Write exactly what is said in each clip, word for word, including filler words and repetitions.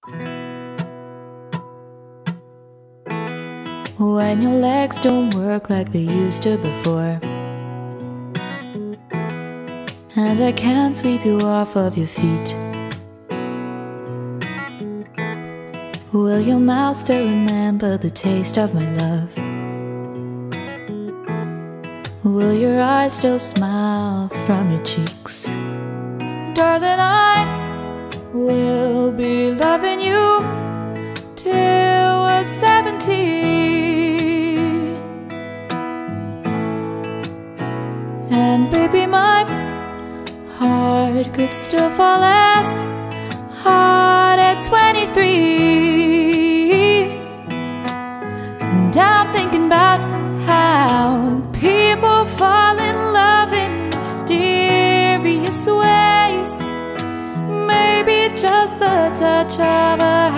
When your legs don't work like they used to before, and I can't sweep you off of your feet, will your mouth still remember the taste of my love? Will your eyes still smile from your cheeks? Darling, I will be loving you till we're seventy. And baby, my heart could still fall as hard at twenty-three. And I'm thinking about how people fall in love in mysterious ways. Maybe just the touch of a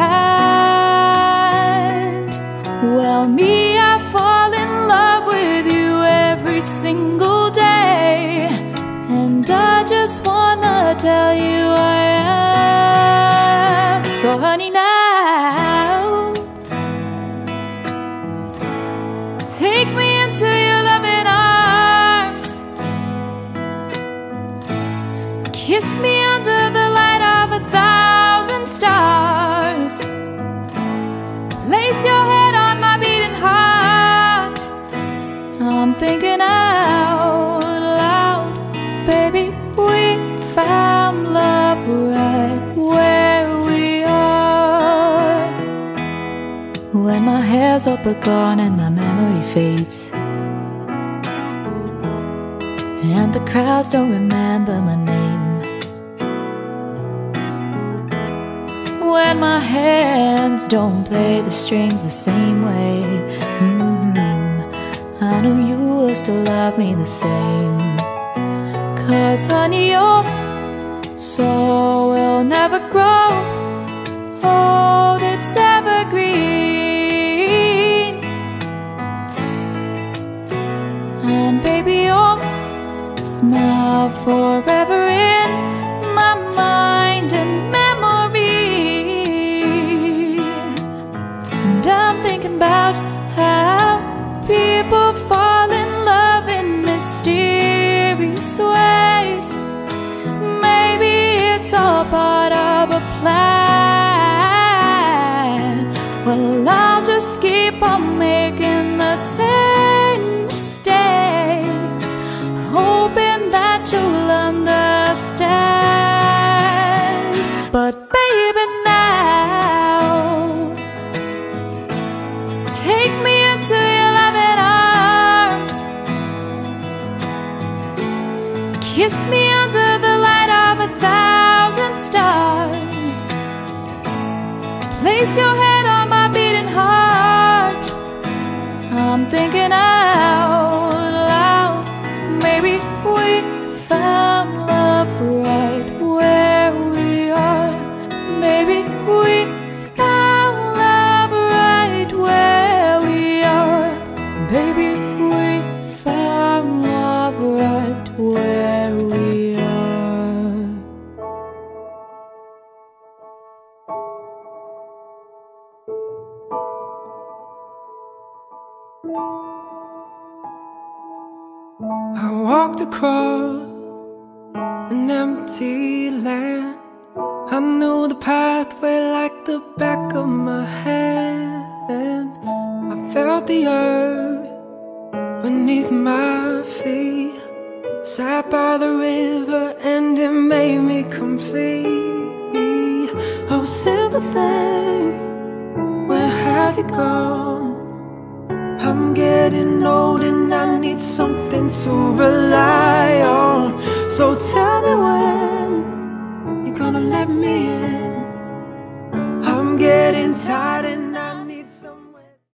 hand. Well, me, I fall in love with you every single day, and I just wanna tell you I am. So honey, now take me into your loving arms, kiss me under the light of a thousand stars, place your head on my beating heart. I'm thinking out loud, baby, we found love right where we are. When my hair's all but gone and my memory fades, and the crowds don't remember my name, when my hands don't play the strings the same way, mm-hmm, I know you will still love me the same. Cause honey, your soul will never grow old, it's evergreen. And baby, your smile forever in my mind and memory. And I'm thinking about how people fall in love in mysterious ways. Maybe it's all part of a plan. Well, I'll just keep on making the same mistakes, hoping that you'll understand. But baby, now take me into your loving arms, kiss me under the light of a thousand stars, place your head on my beating heart. I'm thinking out loud, maybe we found love right where we are. Maybe we found love right where we are. Baby, we found love right where we are. I walked across an empty land. I knew the pathway like the back of my hand. I felt the earth beneath my feet, sat by the river and it made me complete. Oh, sympathy, where have you gone? I'm getting old and I need something to rely on. So tell me when you're gonna let me in. I'm getting tired